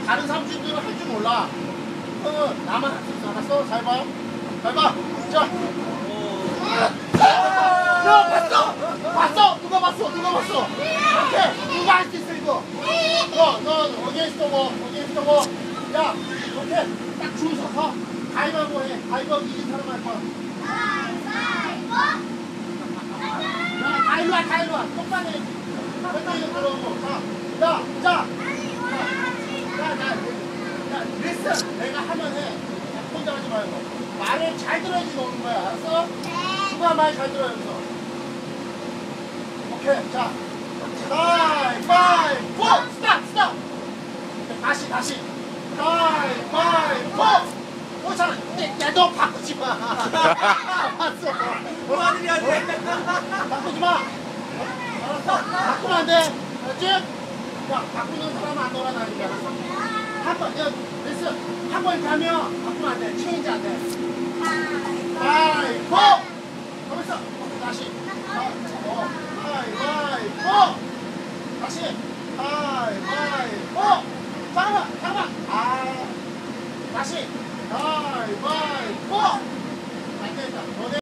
다른 삼촌들은 할 줄 몰라. 나만 할 수 있어. 알았어? 잘 봐. 잘 봐. 자. 야, 봤어? 봤어? 누가 봤어? 누가 봤어? 오케이. 누가 할 수 있어, 이거? 너, 어게인스트 뭐, 어게인스트 뭐. 야, 이렇게 딱 줄 서서 가위바위보 해. 가위바위보 이긴 사람 할 거야. 야, 다 일로 와, 다 일로 와. 똑바로 해. 맨날 이거 들어오고. 자. 야, 리슨. 내가 하면 해. 혼자 하지 말고. 말을 잘 들어야지 먹는 거야. 알았어? 누가 말 잘 들어, 여기서. 오케이. 자. 가위바위보! 스탑! 다시. 가위바위보! 잘. 야, 너 바꾸지 마. 봤어. 그만이야 돼. 바꾸지 마. 알았어? 바꾸면 안 돼. 알았지? 야, 바꾸는 사람은 안 놀아다니게. 알았어? 야, 됐어. 한 번 가면 바꾸면 안 돼. 체인지 안 돼. 가위바위보! 가만있어. 다시. 가위바위보! 다시. 가위바위보! 잠깐만. 다시. 가위바위보! 안 되겠다.